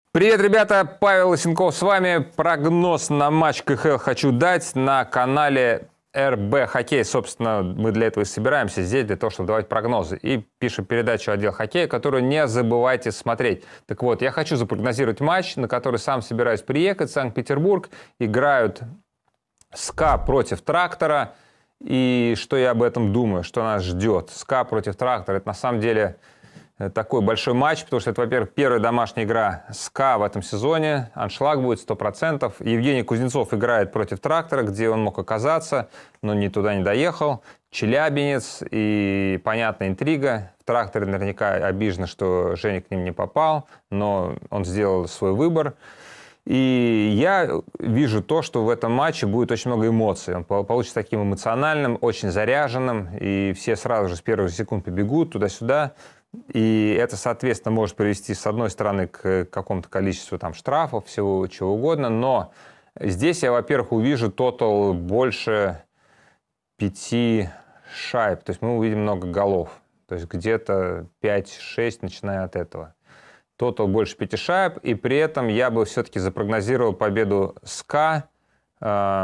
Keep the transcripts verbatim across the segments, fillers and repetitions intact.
Привет, ребята! Павел Лысенков с вами. Прогноз на матч ка ха эл хочу дать на канале эр бэ Хоккей. Собственно, мы для этого и собираемся здесь, для того, чтобы давать прогнозы. И пишем передачу «Отдел хоккея», которую не забывайте смотреть. Так вот, я хочу запрогнозировать матч, на который сам собираюсь приехать в Санкт-Петербург. Играют СКА против Трактора. И что я об этом думаю, что нас ждет. СКА против Трактора — это на самом деле такой большой матч, потому что это, во-первых, первая домашняя игра СКА в этом сезоне. Аншлаг будет сто процентов. Евгений Кузнецов играет против Трактора, где он мог оказаться, но ни туда не доехал. Челябинец и, понятная интрига. В Тракторе наверняка обижено, что Женя к ним не попал, но он сделал свой выбор. И я вижу то, что в этом матче будет очень много эмоций. Он получится таким эмоциональным, очень заряженным, и все сразу же с первых секунд побегут туда-сюда. И это, соответственно, может привести, с одной стороны, к какому-то количеству там штрафов, всего чего угодно. Но здесь я, во-первых, увижу тотал больше пяти шайб. То есть мы увидим много голов. То есть где-то пять-шесть, начиная от этого. Тотал больше пяти шайб. И при этом я бы все-таки запрогнозировал победу СКА э,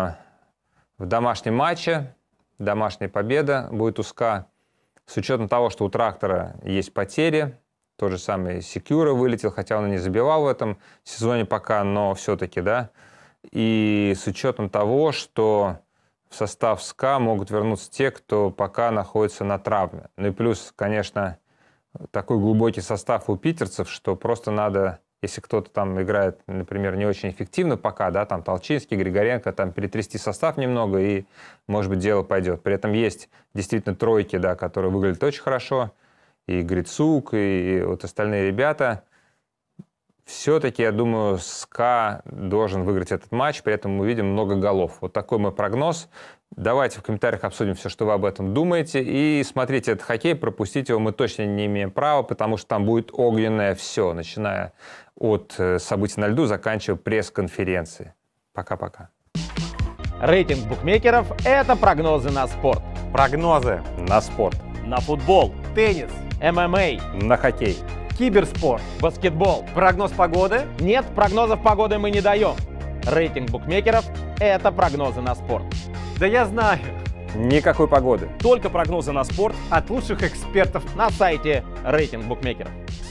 в домашнем матче. Домашняя победа будет у СКА. С учетом того, что у Трактора есть потери, тот же самый Секьюра вылетел, хотя он и не забивал в этом сезоне пока, но все-таки, да. И с учетом того, что в состав СКА могут вернуться те, кто пока находится на травме. Ну и плюс, конечно, такой глубокий состав у питерцев, что просто надо, если кто-то там играет, например, не очень эффективно пока, да, там Толчинский, Григоренко, там перетрясти состав немного, и, может быть, дело пойдет. При этом есть действительно тройки, да, которые выглядят очень хорошо, и Грицук, и вот остальные ребята. Все-таки, я думаю, СКА должен выиграть этот матч, при этом мы увидим много голов. Вот такой мой прогноз. Давайте в комментариях обсудим все, что вы об этом думаете. И смотрите этот хоккей, пропустить его мы точно не имеем права, потому что там будет огненное все, начиная от событий на льду, заканчивая пресс-конференцией. Пока-пока. Рейтинг букмекеров – это прогнозы на спорт. Прогнозы на спорт. На футбол, теннис, эм эм а, На хоккей. киберспорт, баскетбол. прогноз погоды. Нет, прогнозов погоды мы не даем. Рейтинг букмекеров – это прогнозы на спорт. Да я знаю. Никакой погоды. Только прогнозы на спорт от лучших экспертов На сайте рейтинг букмекеров.